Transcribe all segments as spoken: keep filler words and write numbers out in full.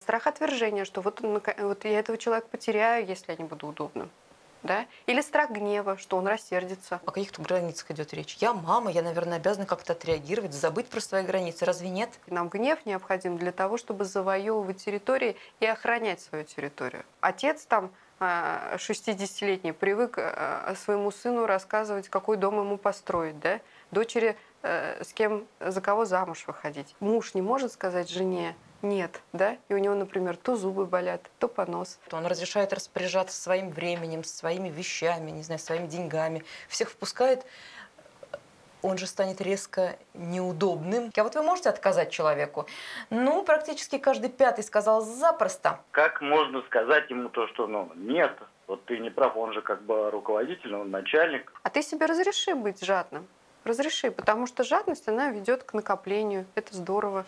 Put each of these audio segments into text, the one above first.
Страх отвержения, что вот, он нака- вот я этого человека потеряю, если я не буду удобным. Да? Или страх гнева, что он рассердится. О каких тут границах идет речь? Я мама, я, наверное, обязана как-то отреагировать, забыть про свои границы. Разве нет? Нам гнев необходим для того, чтобы завоевывать территории и охранять свою территорию. Отец там а, шестидесятилетний привык а, своему сыну рассказывать, какой дом ему построить, да? Дочери э, с кем, за кого замуж выходить. Муж не может сказать жене нет, да? И у него, например, то зубы болят, то понос. Он разрешает распоряжаться своим временем, своими вещами, не знаю, своими деньгами. Всех впускает, он же станет резко неудобным. А вот вы можете отказать человеку? Ну, практически каждый пятый сказал запросто. Как можно сказать ему то, что ну нет, вот ты не прав, он же как бы руководитель, он начальник. А ты себе разреши быть жадным. Разреши, потому что жадность, она ведет к накоплению. Это здорово.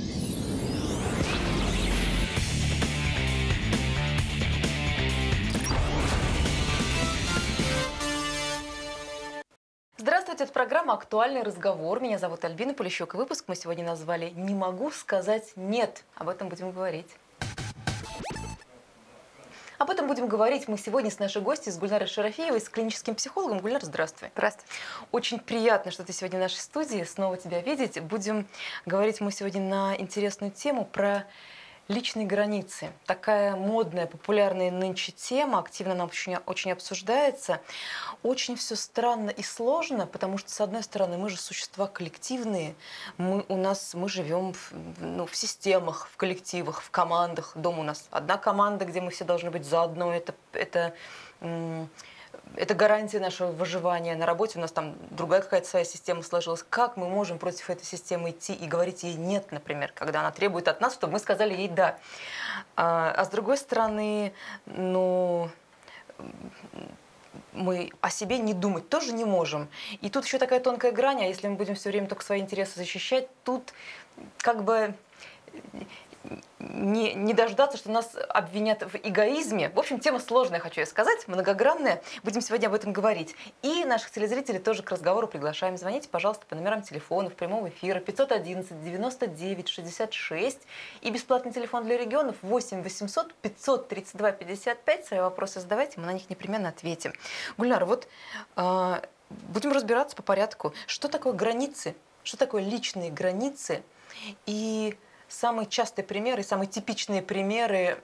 Здравствуйте, это программа «Актуальный разговор». Меня зовут Альбина Полищук. Выпуск мы сегодня назвали «Не могу сказать нет». Об этом будем говорить. Об этом будем говорить мы сегодня с нашей гостьей, с Гульнарой Шарафиевой, с клиническим психологом. Гульнара, здравствуй. Здравствуйте. Очень приятно, что ты сегодня в нашей студии, снова тебя видеть. Будем говорить мы сегодня на интересную тему про личные границы. Такая модная, популярная нынче тема, активно она очень, очень обсуждается. Очень все странно и сложно, потому что, с одной стороны, мы же существа коллективные, мы, у нас, мы живем в, ну, в системах, в коллективах, в командах. Дома у нас одна команда, где мы все должны быть заодно. Это, это, это гарантия нашего выживания. На работе у нас там другая какая-то своя система сложилась. Как мы можем против этой системы идти и говорить ей «нет», например, когда она требует от нас, чтобы мы сказали ей «да». А, а с другой стороны, ну, мы о себе не думать тоже не можем. И тут еще такая тонкая грань, а если мы будем все время только свои интересы защищать, тут как бы Не, не дождаться, что нас обвинят в эгоизме. В общем, тема сложная, хочу я сказать, многогранная. Будем сегодня об этом говорить. И наших телезрителей тоже к разговору приглашаем. Звоните, пожалуйста, по номерам телефонов прямого эфира пятьсот одиннадцать девяносто девять шестьдесят шесть и бесплатный телефон для регионов восемь восемьсот пятьсот тридцать два пятьдесят пять. Свои вопросы задавайте, мы на них непременно ответим. Гульнара, вот э, будем разбираться по порядку. Что такое границы? Что такое личные границы? И самые частые примеры, самые типичные примеры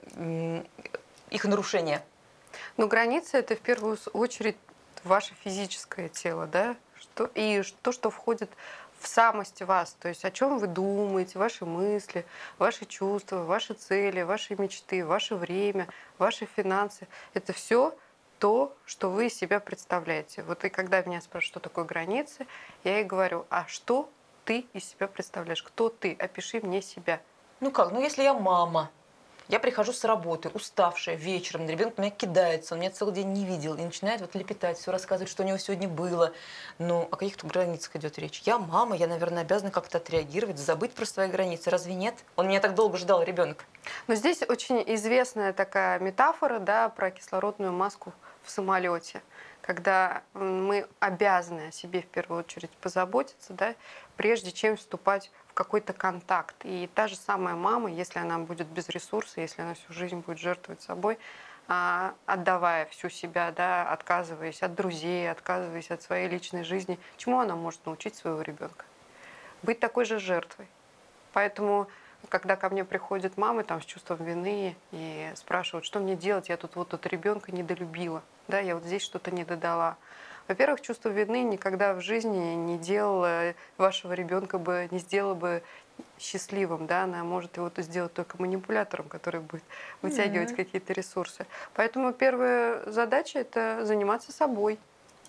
их нарушения? Ну, границы – это в первую очередь ваше физическое тело, да? Что, и то, что входит в самость вас, то есть о чем вы думаете, ваши мысли, ваши чувства, ваши цели, ваши мечты, ваше время, ваши финансы. Это все то, что вы из себя представляете. Вот и когда меня спрашивают, что такое границы, я ей говорю, а что ты из себя представляешь? Кто ты? Опиши мне себя. Ну как? Ну если я мама, я прихожу с работы, уставшая, вечером, ребенок на меня кидается, он меня целый день не видел, и начинает вот лепетать, все рассказывать, что у него сегодня было. Ну, о каких тут границах идет речь? Я мама, я, наверное, обязана как-то отреагировать, забыть про свои границы. Разве нет? Он меня так долго ждал, ребенок. Но здесь очень известная такая метафора, да, про кислородную маску в самолете, когда мы обязаны о себе в первую очередь позаботиться, да, прежде чем вступать в какой-то контакт. И та же самая мама, если она будет без ресурса, если она всю жизнь будет жертвовать собой, отдавая всю себя, да, отказываясь от друзей, отказываясь от своей личной жизни, чему она может научить своего ребенка? Быть такой же жертвой. Поэтому, когда ко мне приходят мамы там, с чувством вины и спрашивают, что мне делать, я тут вот тут ребенка недолюбила, да, я вот здесь что-то не додала. Во-первых, чувство вины никогда в жизни не делало вашего ребенка бы, не сделало бы счастливым, да, она может его сделать только манипулятором, который будет вытягивать mm-hmm. какие-то ресурсы. Поэтому первая задача – это заниматься собой.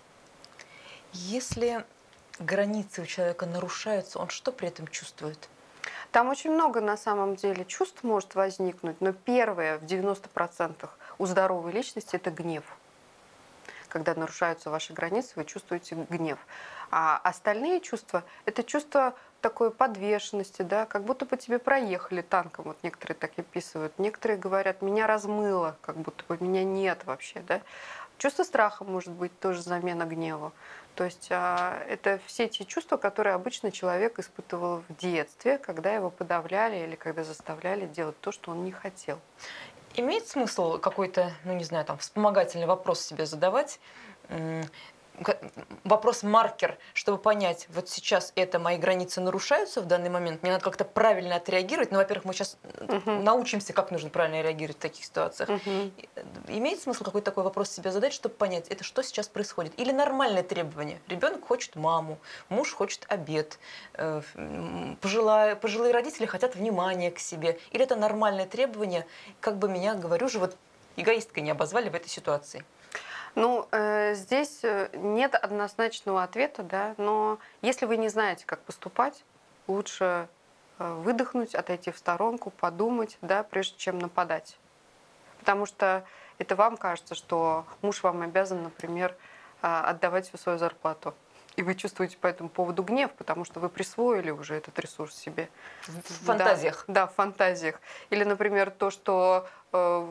Если границы у человека нарушаются, он что при этом чувствует? Там очень много на самом деле чувств может возникнуть, но первое в девяноста процентах у здоровой личности – это гнев. Когда нарушаются ваши границы, вы чувствуете гнев. А остальные чувства – это чувство такой подвешенности, да, как будто по тебе проехали танком. Вот некоторые так и описывают. Некоторые говорят, меня размыло, как будто бы меня нет вообще. Да. Чувство страха может быть тоже замена гневу. То есть а, это все те чувства, которые обычно человек испытывал в детстве, когда его подавляли или когда заставляли делать то, что он не хотел. Имеет смысл какой-то, ну не знаю, там, вспомогательный вопрос себе задавать? М, ка- Вопрос-маркер, чтобы понять, вот сейчас это мои границы нарушаются в данный момент, мне надо как-то правильно отреагировать. Ну, во-первых, мы сейчас Мгм. научимся, как нужно правильно реагировать в таких ситуациях. Мгм. Имеет смысл какой-то такой вопрос себе задать, чтобы понять, это что сейчас происходит? Или нормальное требование? Ребенок хочет маму, муж хочет обед, э, м, пожилая, пожилые родители хотят внимания к себе. Или это нормальное требование, как бы меня, говорю же, вот эгоисткой не обозвали в этой ситуации. Ну, э, здесь э, нет однозначного ответа, да, но если вы не знаете, как поступать, лучше э, выдохнуть, отойти в сторонку, подумать, да, прежде чем нападать. Потому что это вам кажется, что муж вам обязан, например, а, отдавать всю свою зарплату. И вы чувствуете по этому поводу гнев, потому что вы присвоили уже этот ресурс себе. В Да, фантазиях. да, в фантазиях. Или, например, то, что э,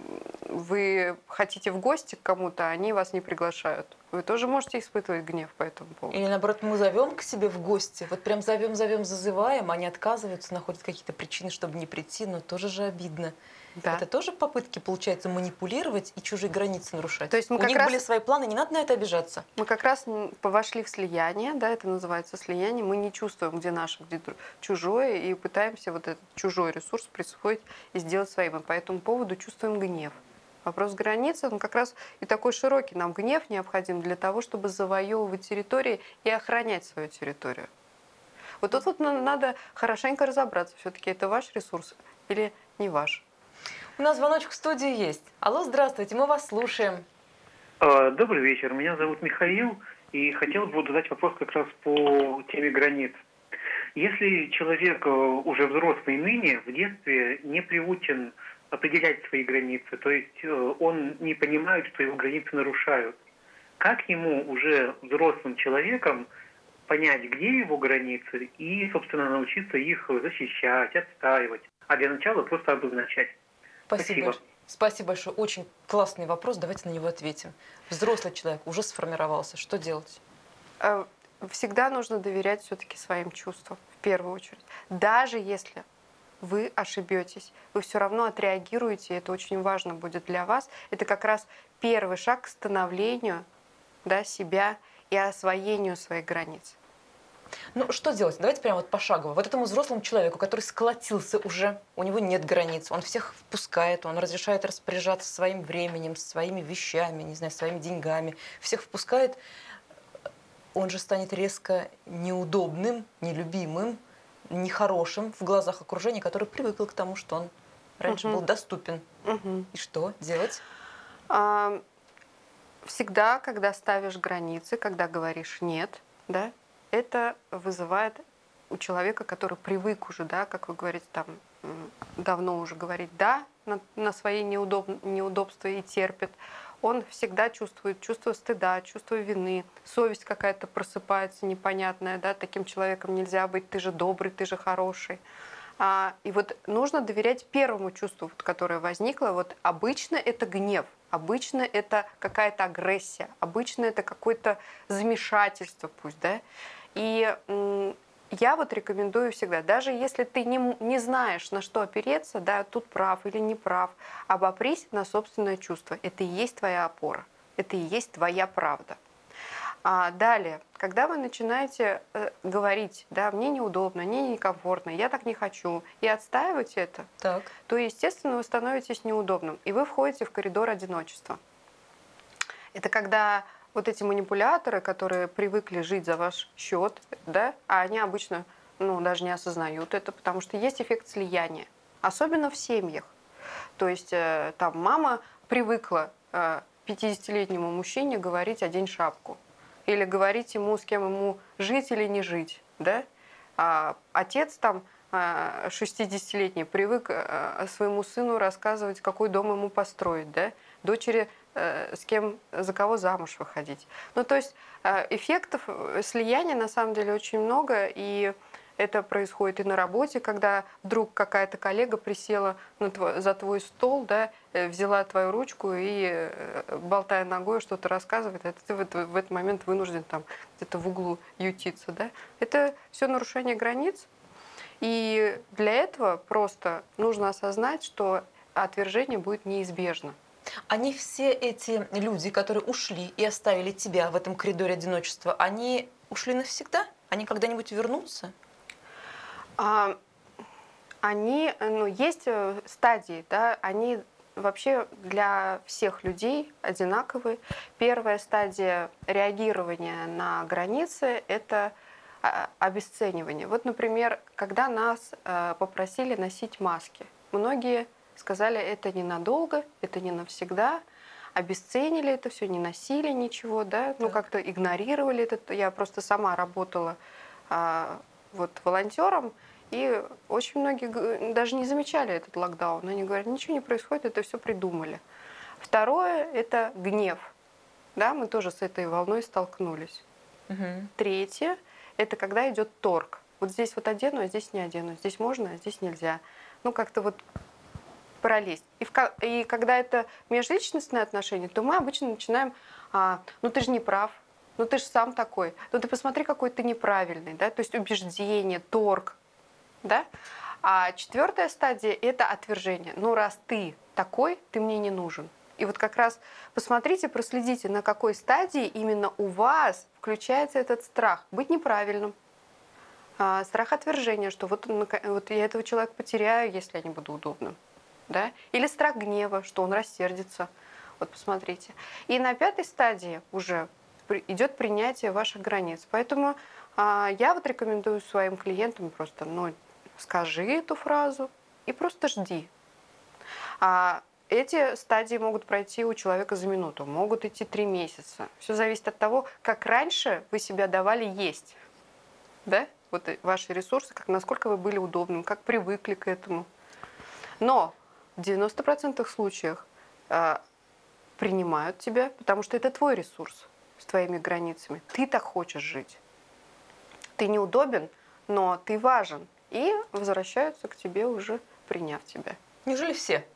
вы хотите в гости к кому-то, а они вас не приглашают. Вы тоже можете испытывать гнев по этому поводу. Или наоборот, мы зовем к себе в гости, вот прям зовем, зовем, зазываем, они отказываются, находят какие-то причины, чтобы не прийти, но тоже же обидно. Да. Это тоже попытки, получается, манипулировать и чужие границы нарушать. То есть мы У как них раз- были свои планы, не надо на это обижаться. Мы как раз н- вошли в слияние, да, это называется слияние. Мы не чувствуем, где наше, где дру- чужое, и пытаемся вот этот чужой ресурс присвоить и сделать своим. И по этому поводу чувствуем гнев. Вопрос границы, он как раз и такой широкий. Нам гнев необходим для того, чтобы завоевывать территории и охранять свою территорию. Вот тут вот на- надо хорошенько разобраться, все-таки это ваш ресурс или не ваш. У нас звоночек в студии есть. Алло, здравствуйте, мы вас слушаем. А, Добрый вечер, меня зовут Михаил, и хотел бы задать вопрос как раз по теме границ. Если человек э, уже взрослый ныне, в детстве не приучен определять свои границы, то есть э, он не понимает, что его границы нарушают, как ему уже взрослым человеком понять, где его границы, и, собственно, научиться их защищать, отстаивать, а для начала просто обозначать? Спасибо. Спасибо. большое. Спасибо большое. Очень классный вопрос. Давайте на него ответим. Взрослый человек уже сформировался. Что делать? Э, Всегда нужно доверять все-таки своим чувствам, в первую очередь. Даже если вы ошибетесь, вы все равно отреагируете, и это очень важно будет для вас. Это как раз первый шаг к становлению, да, себя и освоению своих границ. Ну, что делать? Давайте прямо вот пошагово. Вот этому взрослому человеку, который сколотился уже, у него нет границ, он всех впускает, он разрешает распоряжаться своим временем, своими вещами, не знаю, своими деньгами, всех впускает, он же станет резко неудобным, нелюбимым, нехорошим в глазах окружения, которое привыкло к тому, что он раньше Мгм. был доступен. Мгм. И что делать? А, Всегда, когда ставишь границы, когда говоришь «нет», да, это вызывает у человека, который привык уже, да, как вы говорите, там, м, давно уже говорить «да» на, на свои неудоб, неудобства и терпит, он всегда чувствует чувство стыда, чувство вины, совесть какая-то просыпается непонятная, да, таким человеком нельзя быть, ты же добрый, ты же хороший. А, и вот нужно доверять первому чувству, вот, которое возникло. Вот обычно это гнев, обычно это какая-то агрессия, обычно это какое-то замешательство, пусть, да. И м, я вот рекомендую всегда, даже если ты не, м- не знаешь, на что опереться, да, тут прав или не прав, обопрись на собственное чувство. Это и есть твоя опора, это и есть твоя правда. А далее, когда вы начинаете э, говорить, да, мне неудобно, мне некомфортно, я так не хочу, и отстаивать это, Так. то, естественно, вы становитесь неудобным, и вы входите в коридор одиночества. Это когда вот эти манипуляторы, которые привыкли жить за ваш счет, да, а они обычно, ну, даже не осознают это, потому что есть эффект слияния, особенно в семьях. То есть э, там мама привыкла э, пятидесятилетнему мужчине говорить «одень шапку» или говорить ему, с кем ему жить или не жить, да? А отец там э, шестидесятилетний привык э, своему сыну рассказывать, какой дом ему построить, да? Дочери э, с кем, за кого замуж выходить. Ну, то есть э, эффектов э, слияния на самом деле очень много, и Это происходит и на работе, когда вдруг какая-то коллега присела на твой, за твой стол, да, э, взяла твою ручку и, э, болтая ногой, что-то рассказывает, а ты в, это- в этот момент вынужден там где-то в углу ютиться. Да? Это все нарушение границ. И для этого просто нужно осознать, что отвержение будет неизбежно. Они все эти люди, которые ушли и оставили тебя в этом коридоре одиночества, они ушли навсегда? Они когда-нибудь вернутся? А, они, ну, есть э, стадии, да, они вообще для всех людей одинаковые. Первая стадия реагирования на границы – это а, обесценивание. Вот, например, когда нас э, попросили носить маски, многие сказали, это ненадолго, это не навсегда, обесценили это все, не носили ничего, да, ну Так. как-то игнорировали это. Я просто сама работала а, вот волонтером, и очень многие г- даже не замечали этот локдаун. Они говорят, ничего не происходит, это все придумали. Второе – это гнев. Да, мы тоже с этой волной столкнулись. Мгм. Третье – это когда идет торг. Вот здесь вот одену, а здесь не одену. Здесь можно, а здесь нельзя. Ну, как-то вот пролезть. И, в ко- и когда это межличностные отношения, то мы обычно начинаем, а, ну ты же не прав, ну ты же сам такой, ну ты посмотри, какой ты неправильный, да, то есть убеждение, торг, да. А четвертая стадия – это отвержение. Ну раз ты такой, ты мне не нужен. И вот как раз посмотрите, проследите, на какой стадии именно у вас включается этот страх быть неправильным. А, страх отвержения, что вот, нака- вот я этого человека потеряю, если я не буду удобным. Да? Или страх гнева, что он рассердится. Вот посмотрите. И на пятой стадии уже при- идет принятие ваших границ. Поэтому а, я вот рекомендую своим клиентам просто, ну, скажи эту фразу и просто жди. А эти стадии могут пройти у человека за минуту, могут идти три месяца. Все зависит от того, как раньше вы себя давали есть. Да? Вот и ваши ресурсы, как, насколько вы были удобным, как привыкли к этому. Но в девяноста процентах случаях а, принимают тебя, потому что это твой ресурс с твоими границами. Ты так хочешь жить. Ты неудобен, но ты важен. И возвращаются к тебе уже, приняв тебя. Неужели все?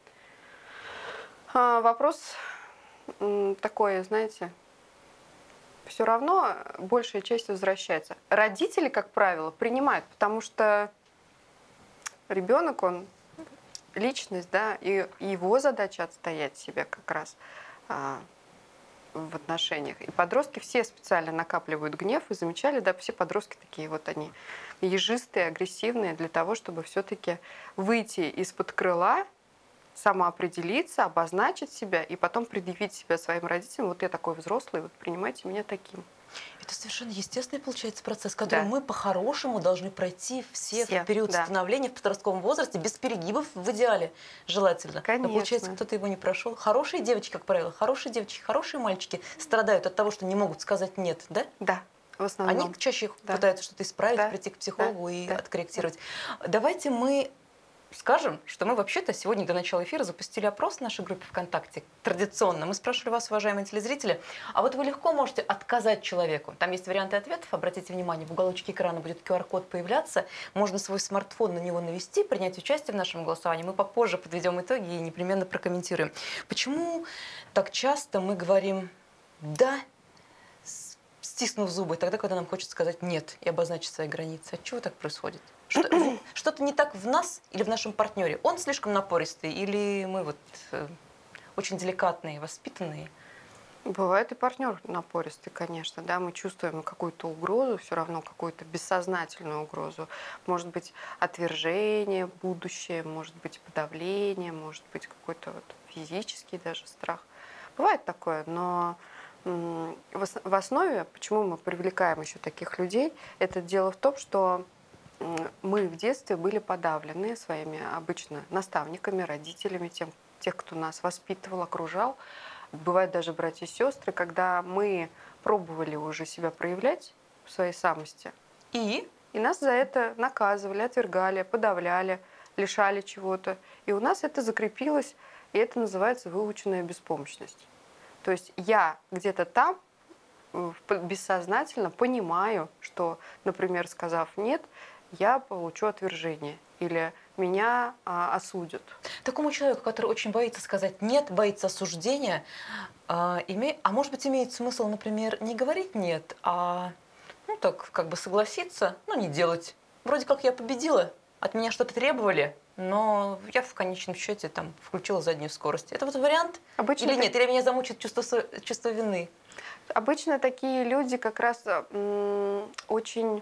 А, вопрос м, такой, знаете, все равно большая часть возвращается. Родители, как правило, принимают, потому что ребенок, он личность, да, и его задача отстоять себя как раз а, в отношениях. И подростки все специально накапливают гнев, и замечали, да, все подростки такие вот они ежистые, агрессивные, для того, чтобы все-таки выйти из-под крыла, самоопределиться, обозначить себя и потом предъявить себя своим родителям. Вот я такой взрослый, вот принимайте меня таким. Это совершенно естественный, получается, процесс, который Да. мы по-хорошему должны пройти все, Все, в период да. становления в подростковом возрасте, без перегибов в идеале, желательно. Но получается, Конечно. кто-то его не прошел. Хорошие девочки, как правило, хорошие девочки, хорошие мальчики страдают от того, что не могут сказать «нет», да? Да, в основном. Они чаще Да. пытаются что-то исправить, Да. прийти к психологу Да. и Да. откорректировать. Давайте мы скажем, что мы вообще-то сегодня до начала эфира запустили опрос в нашей группе ВКонтакте. Традиционно. Мы спрашивали вас, уважаемые телезрители, а вот вы легко можете отказать человеку. Там есть варианты ответов. Обратите внимание, в уголочке экрана будет ку ар код появляться. Можно свой смартфон на него навести, принять участие в нашем голосовании. Мы попозже подведем итоги и непременно прокомментируем. Почему так часто мы говорим «да», стиснув зубы, тогда, когда нам хочется сказать «нет» и обозначить свои границы? Отчего так происходит? Что- Что-то не так в нас или в нашем партнере? Он слишком напористый или мы вот э, очень деликатные, воспитанные? Бывает и партнер напористый, конечно, да, мы чувствуем какую-то угрозу, все равно какую-то бессознательную угрозу. Может быть, отвержение, будущее, может быть, подавление, может быть, какой-то вот физический даже страх. Бывает такое, но м, в ос- в основе, почему мы привлекаем еще таких людей, это дело в том, что м, мы в детстве были подавлены своими обычно наставниками, родителями, тем, тех, кто нас воспитывал, окружал. Бывают даже братья и сестры, когда мы пробовали уже себя проявлять в своей самости, И и нас за это наказывали, отвергали, подавляли, лишали чего-то. И у нас это закрепилось, и это называется выученная беспомощность. То есть я где-то там в- бессознательно понимаю, что, например, сказав «нет», я получу отвержение или меня а, осудят. Такому человеку, который очень боится сказать «нет», боится осуждения, а, име... а может быть, имеет смысл, например, не говорить «нет», а ну, так как бы согласиться, но не делать. Вроде как я победила, от меня что-то требовали, но я в конечном счете там включила заднюю скорость. Это вот вариант? Обычно Или так- нет? Или меня замучит чувство, со- чувство вины? Обычно такие люди как раз м, очень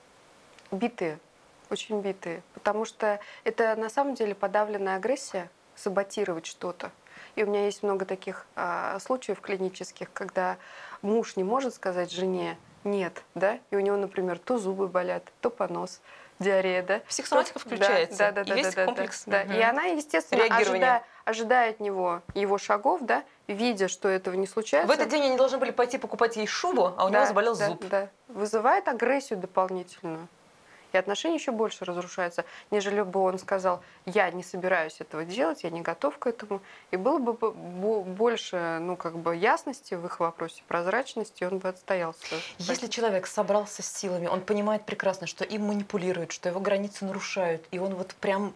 битые, очень битые, потому что это на самом деле подавленная агрессия, саботировать что-то. И у меня есть много таких а, случаев клинических, когда муж не может сказать жене «нет», да, и у него, например, то зубы болят, то понос, диарея, да. Психосоматика То- включается. Да, да, да, И весь да, да, комплекс, да, да. И мгм, она, естественно, реагирования. ожидая, ожидая от него его шагов, да, видя, что этого не случается. В этот день они должны были пойти покупать ей шубу, а у него Да, заболел да, зуб. Да. Вызывает агрессию дополнительную. И отношения еще больше разрушаются, нежели бы он сказал, я не собираюсь этого делать, я не готов к этому. И было бы бо- бо- больше ну, как бы ясности в их вопросе, прозрачности, он бы отстоялся. Если человек собрался с силами, он понимает прекрасно, что им манипулируют, что его границы нарушают, и он вот прям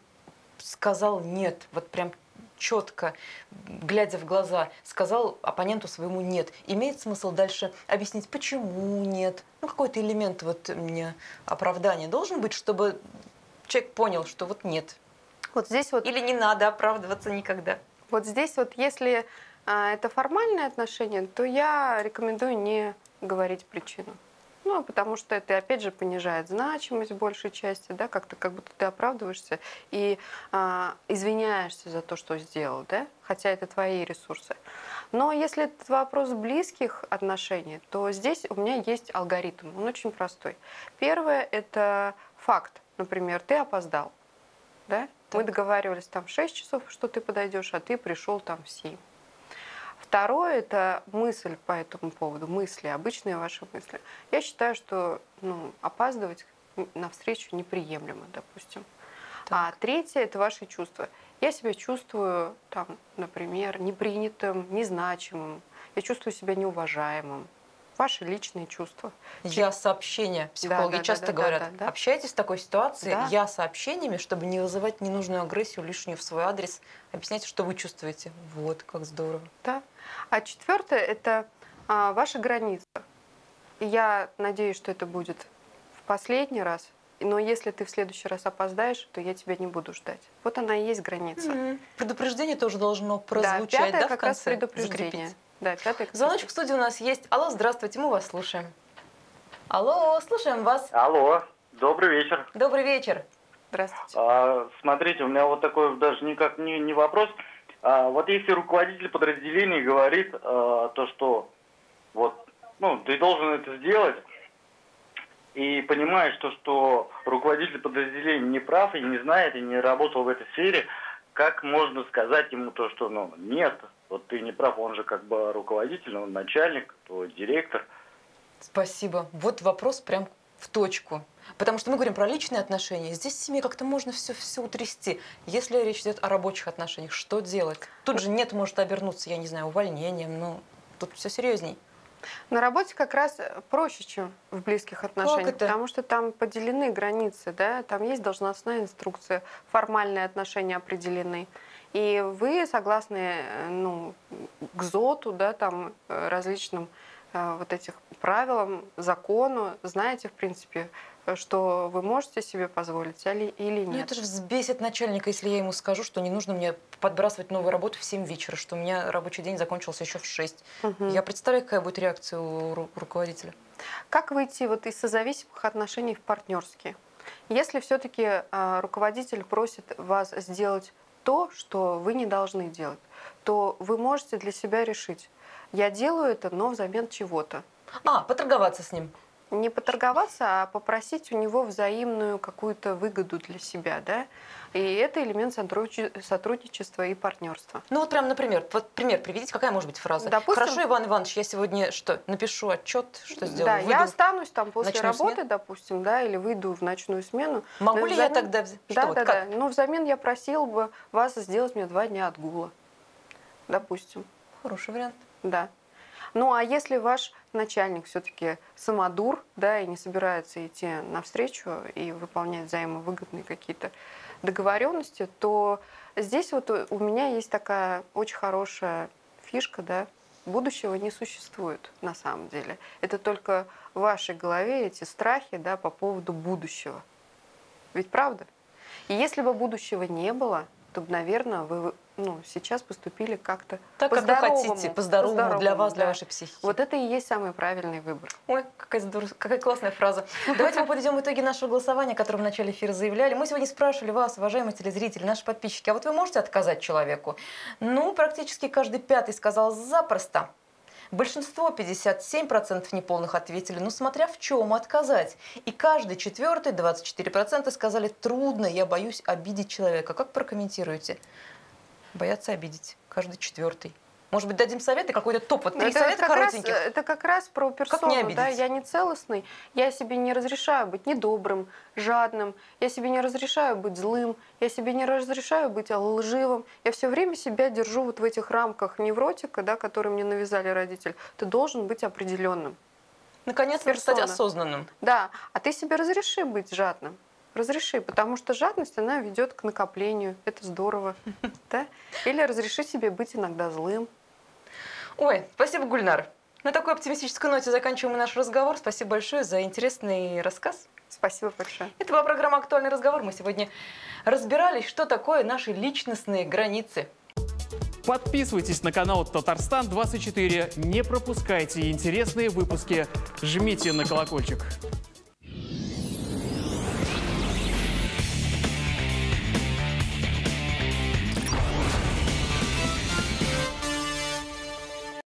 сказал «нет», вот прям четко, глядя в глаза, сказал оппоненту своему «нет». Имеет смысл дальше объяснить, почему нет? Ну, какой-то элемент вот мне оправдания должен быть, чтобы человек понял, что вот нет. Вот здесь вот, Или не надо оправдываться никогда. вот здесь вот, если а, это формальные отношения, то я рекомендую не говорить причину. Ну, потому что это, опять же, понижает значимость в большей части, да, как-то как будто ты оправдываешься и а, извиняешься за то, что сделал, да, хотя это твои ресурсы. Но если это вопрос близких отношений, то здесь у меня есть алгоритм, он очень простой. Первое – это факт, например, ты опоздал, да, мы договаривались там в шесть часов, что ты подойдешь, а ты пришел там в семь. Второе – это мысль по этому поводу, мысли, обычные ваши мысли. Я считаю, что ну, опаздывать на встречу неприемлемо, допустим. А третье – это ваши чувства. Я себя чувствую, там, например, непринятым, незначимым. Я чувствую себя неуважаемым. Ваши личные чувства. Я сообщения. Психологи Да, да, часто да, да, говорят, да, да. общайтесь в такой ситуации, Да. я сообщениями, чтобы не вызывать ненужную агрессию лишнюю в свой адрес. Объясняйте, что вы чувствуете. Вот, как здорово. Да. А четвертое – это а, ваша граница. И я надеюсь, что это будет в последний раз. Но если ты в следующий раз опоздаешь, то я тебя не буду ждать. Вот она и есть граница. Предупреждение тоже должно Да, прозвучать, пятое да, как в конце? раз предупреждение. Закрепить. Да, пятое как Звоночек в раз- студии у нас есть. Алло, здравствуйте, мы вас слушаем. Алло, слушаем вас. Алло, добрый вечер. Добрый вечер. Здравствуйте. А, смотрите, у меня вот такой даже никак не, не вопрос. А, вот если руководитель подразделения говорит а, то, что вот, ну, ты должен это сделать, и понимаешь то, что руководитель подразделения не прав и не знает, и не работал в этой сфере, как можно сказать ему то, что ну, нет, вот ты не прав, он же как бы руководитель, он начальник, то директор. Спасибо. Вот вопрос прям в точку. Потому что мы говорим про личные отношения. Здесь в семье как-то можно все, все утрясти. Если речь идет о рабочих отношениях, что делать? Тут же нет может обернуться, я не знаю, увольнением, но тут все серьезней. На работе как раз проще, чем в близких отношениях, это? потому что там поделены границы, да, там есть должностная инструкция, формальные отношения определены. И вы согласны э, ну, к ЗОТу, да, там, э, различным э, вот этих правилам, закону, знаете, в принципе, э, что вы можете себе позволить или, или Ну, нет. это же взбесит начальника, если я ему скажу, что не нужно мне подбрасывать новую работу в семь вечера, что у меня рабочий день закончился еще в шесть. Мгм. Я представляю, какая будет реакция у ру- руководителя. Как выйти вот из созависимых отношений в партнерские? Если все-таки руководитель просит вас сделать то, что вы не должны делать, то вы можете для себя решить, я делаю это, но взамен чего-то. А, поторговаться с ним. Не поторговаться, а попросить у него взаимную какую-то выгоду для себя, да? И это элемент сотрудниче- сотрудничества и партнерства. Ну вот прям, например, вот пример приведите, какая может быть фраза? Допустим- Хорошо, Иван Иванович, я сегодня что, напишу отчет, что сделал? Да, я останусь там после ночную работы, смену? допустим, да, или выйду в ночную смену. Могу Но ли я взамен- тогда взять? Да, Что вот, да, как? да. Ну, взамен я просил бы вас сделать мне два дня отгула, допустим. Хороший вариант. Да. Ну, а если ваш начальник все-таки самодур, да, и не собирается идти навстречу и выполнять взаимовыгодные какие-то договоренности, то здесь вот у меня есть такая очень хорошая фишка, да, будущего не существует на самом деле. Это только в вашей голове эти страхи, да, по поводу будущего. Ведь правда? И если бы будущего не было, то, наверное, вы ну, сейчас поступили как-то Так, как вы хотите, по-здоровому, для вас, для да. вашей психики. Вот это и есть самый правильный выбор. Ой, какая, здоров... какая классная фраза. Давайте мы подведем итоги нашего голосования, которое в начале эфира заявляли. Мы сегодня спрашивали вас, уважаемые телезрители, наши подписчики, а вот вы можете отказать человеку? Ну, практически каждый пятый сказал запросто. Большинство, пятьдесят семь процентов неполных, ответили, ну смотря в чем отказать. И каждый четвертый, двадцать четыре процента, сказали, трудно, я боюсь обидеть человека. Как прокомментируете? Боятся обидеть. Каждый четвертый. Может быть, дадим советы, какой-то топ, вот три Это совета как раз, коротеньких. это как раз про персону, обидеть? да, я не целостный, я себе не разрешаю быть недобрым, жадным, я себе не разрешаю быть злым, я себе не разрешаю быть лживым, я все время себя держу вот в этих рамках невротика, да, который мне навязали родители. Ты должен быть определенным. Наконец-то стать персона. осознанным. Да, а ты себе разреши быть жадным. Разреши, потому что жадность, она ведет к накоплению. Это здорово. Да? Или разреши себе быть иногда злым. Ой, спасибо, Гульнар. На такой оптимистической ноте заканчиваем наш разговор. Спасибо большое за интересный рассказ. Спасибо большое. Это была программа «Актуальный разговор». Мы сегодня разбирались, что такое наши личностные границы. Подписывайтесь на канал Татарстан двадцать четыре. Не пропускайте интересные выпуски. Жмите на колокольчик.